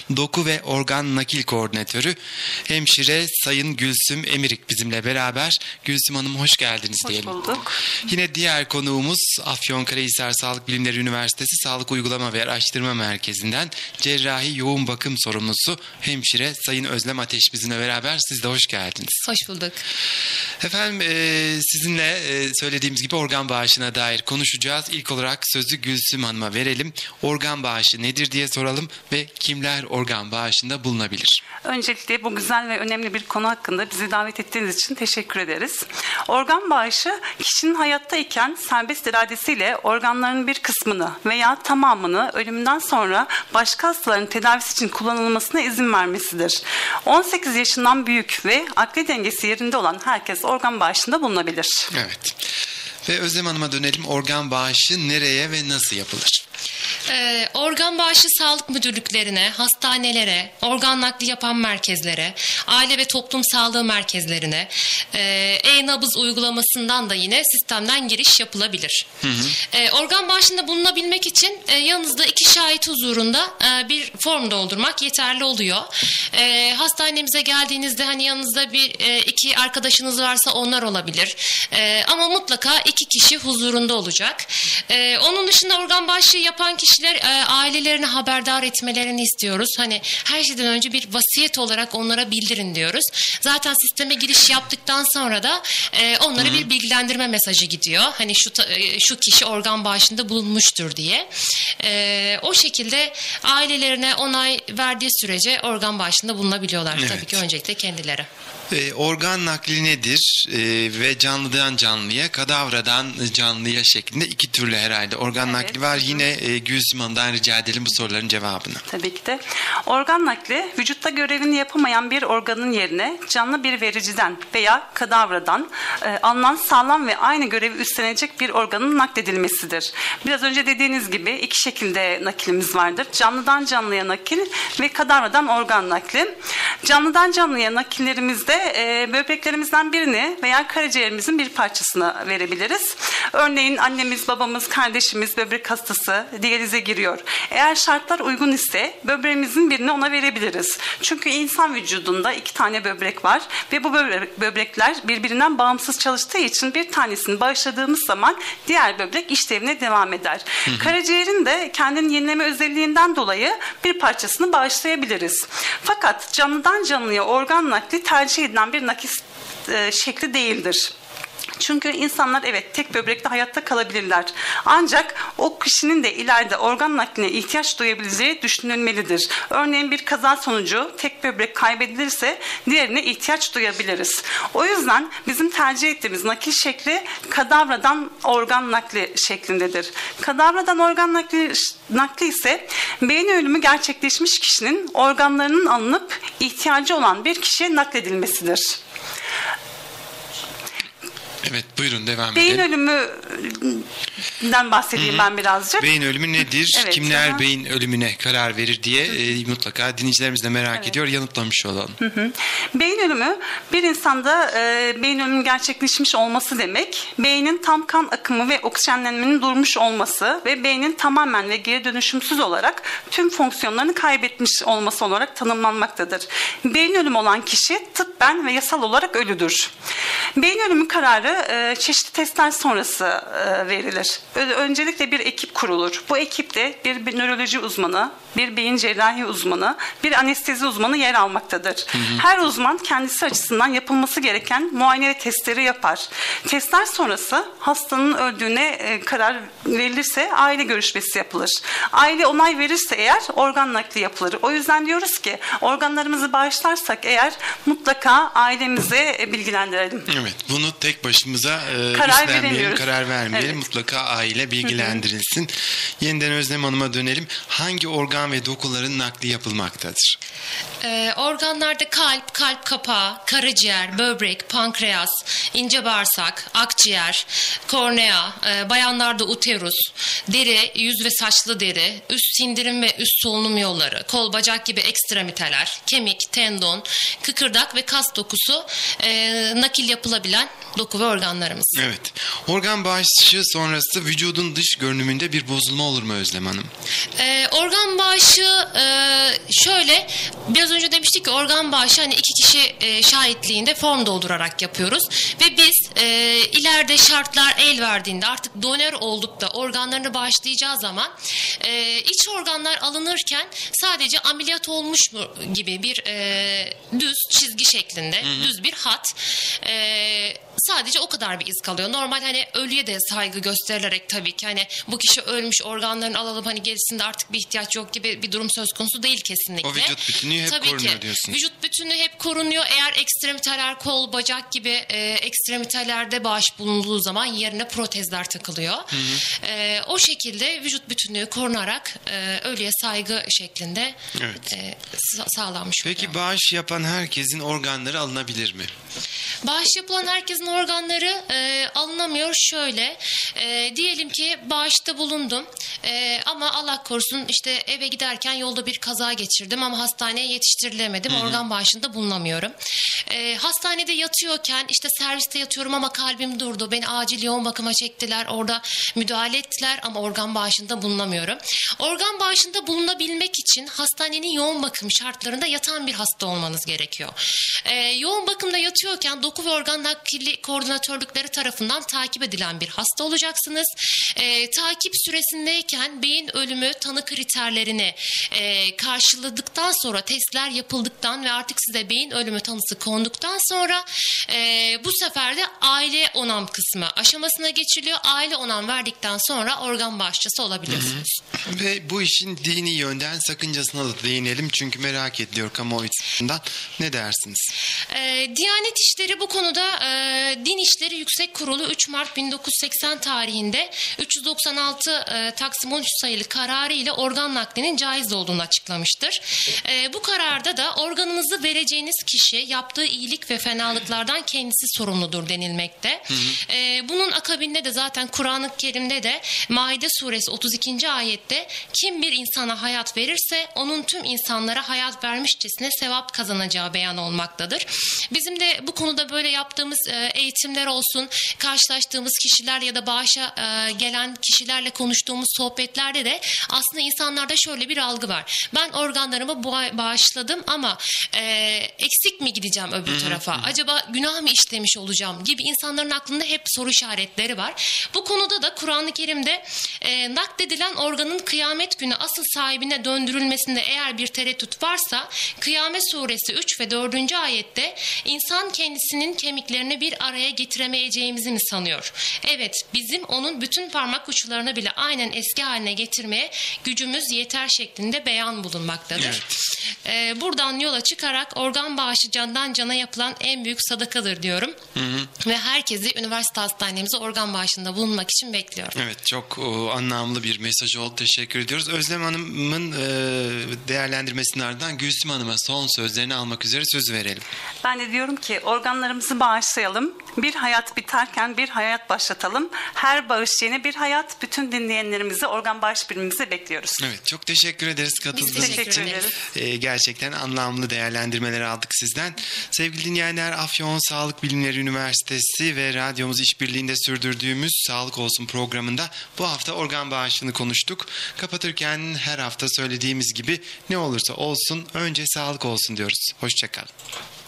Doku ve Organ Nakil Koordinatörü Hemşire Sayın Gülsüm Emirik bizimle beraber. Gülsüm Hanım hoş geldiniz diyelim. Hoş bulduk. Yine diğer konuğumuz Afyonkarahisar Sağlık Bilimleri Üniversitesi Sağlık Uygulama ve Araştırma Merkezi'nden cerrahi yoğun bakım sorumlusu Hemşire Sayın Özlem Ateş bizimle beraber. Siz de hoş geldiniz. Hoş bulduk. Efendim sizinle söylediğimiz gibi organ bağışına dair konuşacağız. İlk olarak sözü Gülsüm Hanım'a verelim. Organ bağışı nedir diye soralım ve kimler organ bağışında bulunabilir? Öncelikle bu güzel ve önemli bir konu hakkında bizi davet ettiğiniz için teşekkür ederiz. Organ bağışı kişinin hayattayken serbest iradesiyle organlarının bir kısmını veya tamamını ölümünden sonra başka hastaların tedavisi için kullanılmasına izin vermesidir. 18 yaşından büyük ve akli dengesi yerinde olan herkes organ bağışında bulunabilir. Evet. Ve Özlem Hanım'a dönelim. Organ bağışı nereye ve nasıl yapılır? Organ bağışı sağlık müdürlüklerine, hastanelere, organ nakli yapan merkezlere, aile ve toplum sağlığı merkezlerine, e-nabız uygulamasından da yine sistemden giriş yapılabilir. Organ bağışında bulunabilmek için yanınızda 2 şahit huzurunda bir form doldurmak yeterli oluyor. Hastanemize geldiğinizde hani yanınızda 2 arkadaşınız varsa onlar olabilir. Ama mutlaka 2 kişi huzurunda olacak. Onun dışında organ bağışı yapan kişiler ailelerini haberdar etmelerini istiyoruz. Hani her şeyden önce bir vasiyet olarak onlara bildirin diyoruz. Zaten sisteme giriş yaptıktan sonra da onlara bir bilgilendirme mesajı gidiyor. Hani şu kişi organ bağışında bulunmuştur diye. O şekilde ailelerine onay verdiği sürece organ bağışında bulunabiliyorlar. Evet. Tabii ki öncelikle kendileri. Organ nakli nedir ve canlıdan canlıya, kadavradan canlıya şeklinde 2 türlü herhalde organ nakli var. Yine Gülsüm Hanım'dan rica edelim bu soruların cevabını. Tabii ki de. Organ nakli vücutta görevini yapamayan bir organın yerine canlı bir vericiden veya kadavradan alınan sağlam ve aynı görevi üstlenecek bir organın nakledilmesidir. Biraz önce dediğiniz gibi 2 şekilde nakilimiz vardır. Canlıdan canlıya nakil ve kadavradan organ nakli. Canlıdan canlıya nakillerimizde böbreklerimizden birini veya karaciğerimizin bir parçasını verebiliriz. Örneğin annemiz, babamız, kardeşimiz böbrek hastası diyalize giriyor. Eğer şartlar uygun ise böbreğimizin birini ona verebiliriz. Çünkü insan vücudunda 2 tane böbrek var ve bu böbrekler birbirinden bağımsız çalıştığı için bir tanesini bağışladığımız zaman diğer böbrek işlevine devam eder. Karaciğerin de kendini yenileme özelliğinden dolayı bir parçasını bağışlayabiliriz. Fakat canlıdan canlıya organ nakli tercih edilen bir nakil şekli değildir. Çünkü insanlar evet tek böbrekte hayatta kalabilirler. Ancak o kişinin de ileride organ nakline ihtiyaç duyabileceği düşünülmelidir. Örneğin bir kaza sonucu tek böbrek kaybedilirse diğerine ihtiyaç duyabiliriz. O yüzden bizim tercih ettiğimiz nakil şekli kadavradan organ nakli şeklindedir. Kadavradan organ nakli ise beyin ölümü gerçekleşmiş kişinin organlarının alınıp ihtiyacı olan bir kişiye nakledilmesidir. Evet buyurun devam Beyin edelim. ölümünden bahsedeyim ben birazcık. Beyin ölümü nedir? Evet, Kimler beyin ölümüne karar verir diye mutlaka dinleyicilerimiz de merak ediyor. Yanıtlamış olalım. Beyin ölümü bir insanda beyin ölümü gerçekleşmiş olması demek. Beynin tam kan akımı ve oksijenlenmenin durmuş olması ve beynin tamamen ve geri dönüşümsüz olarak tüm fonksiyonlarını kaybetmiş olması olarak tanımlanmaktadır. Beyin ölümü olan kişi tıbben ve yasal olarak ölüdür. Beyin ölümü kararı çeşitli testler sonrası verilir. Öncelikle bir ekip kurulur. Bu ekipte bir nöroloji uzmanı, bir beyin cerrahi uzmanı, bir anestezi uzmanı yer almaktadır. Her uzman kendisi açısından yapılması gereken muayene ve testleri yapar. Testler sonrası hastanın öldüğüne karar verilirse aile görüşmesi yapılır. Aile onay verirse eğer organ nakli yapılır. O yüzden diyoruz ki organlarımızı bağışlarsak eğer mutlaka ailemize bilgilendirelim. Evet, bunu tek başımıza karar vermeyelim. Evet. Mutlaka aile bilgilendirilsin. Yeniden Özlem Hanım'a dönelim. Hangi organ ve dokuların nakli yapılmaktadır? Organlarda kalp kapağı, karaciğer, böbrek, pankreas, ince bağırsak, akciğer, kornea, bayanlarda uterus, deri, yüz ve saçlı deri, üst sindirim ve üst solunum yolları, kol bacak gibi ekstremiteler, kemik, tendon, kıkırdak ve kas dokusu nakil yapılabilen doku ve organlarımız. Evet. Organ bağışı sonrası vücudun dış görünümünde bir bozulma olur mu Özlem Hanım? Organ bağışı şöyle, biraz önce demiştik ki organ bağışı hani 2 kişi şahitliğinde form doldurarak yapıyoruz ve biz ileride şartlar el verdiğinde artık donör olduk da organlarını bağışlayacağı zaman iç organlar alınırken sadece ameliyat olmuş mu gibi bir düz çizgi şeklinde, düz bir hat, sadece o kadar bir iz kalıyor. Normal hani ölüye de saygı gösterilerek tabii ki hani bu kişi ölmüş, organlarını alalım hani gerisinde artık bir ihtiyaç yok gibi bir durum söz konusu değil kesinlikle. O vücut bütünlüğü hep tabii korunuyor ki diyorsunuz. Vücut bütünlüğü hep korunuyor. Eğer ekstremiteler, kol, bacak gibi ekstremitelerde bağış bulunduğu zaman yerine protezler takılıyor. O şekilde vücut bütünlüğü korunarak ölüye saygı şeklinde sağlanmış oluyor. Peki bağış yapan herkesin organları alınabilir mi? Bağış yapılan herkesin organları alınamıyor. Şöyle diyelim ki bağışta bulundum ama Allah korusun işte eve giderken yolda bir kaza geçirdim ama hastaneye yetiştirilemedim. Organ bağışında bulunamıyorum. Hastanede yatıyorken işte serviste yatıyorum ama kalbim durdu. Beni acil yoğun bakıma çektiler. Orada müdahale ettiler ama organ bağışında bulunamıyorum. Organ bağışında bulunabilmek için hastanenin yoğun bakım şartlarında yatan bir hasta olmanız gerekiyor. Yoğun bakımda yatıyorken doku ve organ nakli koordinatörlükleri tarafından takip edilen bir hasta olacaksınız. Takip süresindeyken beyin ölümü tanı kriterlerini karşıladıktan sonra testler yapıldıktan ve artık size beyin ölümü tanısı konduktan sonra bu sefer de aile onam kısmı aşamasına geçiliyor. Aile onam verdikten sonra organ bağışçısı olabiliyorsunuz. Ve bu işin dini yönden sakıncasına da değinelim çünkü merak ediliyor kamuoyundan. Ne dersiniz? Diyanet İşleri bu konuda Din İşleri Yüksek Kurulu 3 Mart 1980 tarihinde 396 Taksim 13 sayılı kararı ile organ naklinin caiz olduğunu açıklamıştır. Bu kararda da organınızı vereceğiniz kişi yaptığı iyilik ve fenalıklardan kendisi sorumludur denilmekte. Bunun akabinde de zaten Kur'an-ı Kerim'de de Maide suresi 32. ayette kim bir insana hayat verirse onun tüm insanlara hayat vermişçesine sevap kazanacağı beyan olmaktadır. Bizim de bu konuda böyle yaptığımız eğitimler olsun, karşılaştığımız kişiler ya da bağışa gelen kişilerle konuştuğumuz sohbetlerde de aslında insanlarda şöyle bir algı var. Ben organlarımı bağışladım ama eksik mi gideceğim öbür tarafa? Acaba günah mı işlemiş olacağım gibi insanların aklında hep soru işaretleri var. Bu konuda da Kur'an-ı Kerim'de nakledilen organın kıyamet günü asıl sahibine döndürülmesinde eğer bir tereddüt varsa Kıyamet suresi 3 ve 4. ayette insan kendisinin kemiklerini bir araya getiremeyeceğimizi mi sanıyor? Evet, bizim onun bütün parmak uçlarını bile aynen eski haline getirmeye gücümüz yeter şeklinde beyan bulunmaktadır. Evet. Buradan yola çıkarak organ bağışı candan cana yapılan en büyük sadakadır diyorum. Ve herkesi üniversite hastanemize organ bağışında bulunmak için bekliyorum. Evet, çok anlamlı bir mesaj oldu. Teşekkür ediyoruz. Özlem Hanım'ın değerlendirmesinin ardından Gülsüm Hanım'a son sözlerini almak üzere söz verelim. Ben de diyorum ki organlarımızı bağışlayalım. Bir hayat biterken bir hayat başlatalım. Her bağış yeni bir hayat. Bütün dinleyenlerimizi organ bağış birimimize bekliyoruz. Evet, çok teşekkür ederiz katıldığınız için. Teşekkür ederiz. Gerçekten anlamlı değerlendirmeler aldık sizden. Sevgili dinleyenler, Afyon Sağlık Bilimleri Üniversitesi ve radyomuz işbirliğinde sürdürdüğümüz Sağlık Olsun programında bu hafta organ bağışını konuştuk. Kapatırken her hafta söylediğimiz gibi ne olursa olsun önce sağlık olsun diyoruz. Hoşça kalın.